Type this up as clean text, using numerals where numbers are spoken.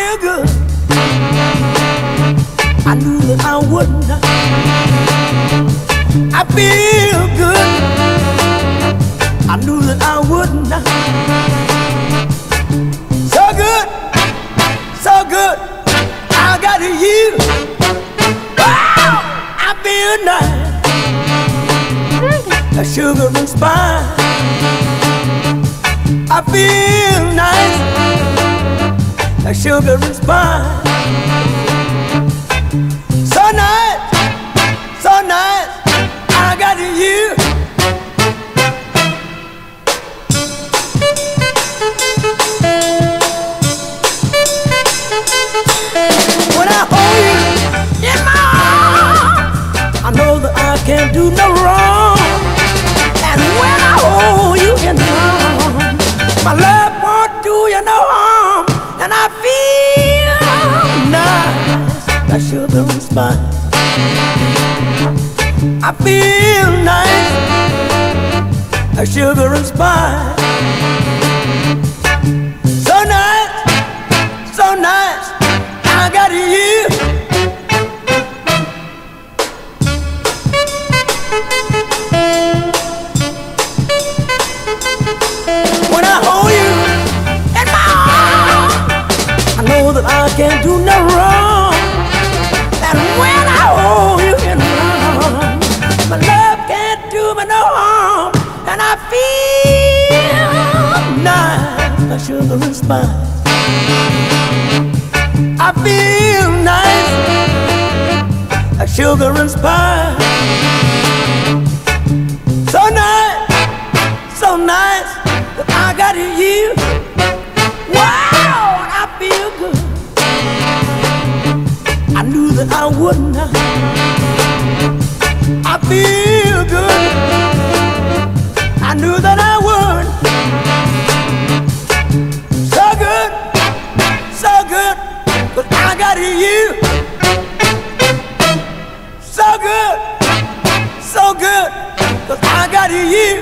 feel good. I knew that I wouldn't. I feel good. I knew that I wouldn't. So good, so good. I got you. Wow, I feel nice. A sugar and spice. I feel nice. A sugar and spice. So nice, so nice. I got you. When I hold you in my arms, I know that I can't do no wrong. And when I hold you in my arms, my love won't do you no harm. And I feel nice, like sugar and spice. I feel nice, like sugar and spice. So nice, so nice. I got you. When I hold you in my arms, I know that I can't do no wrong. And when I hold you in my arms, my love can't do me no harm. And I feel nice, like sugar and spice. I feel nice, like sugar and spice. So nice, so nice that I got you. Wow, I feel good. I knew that I wouldn't. I feel good. I knew that I would. So good, so good. But I got you. So good, so good. But I got you.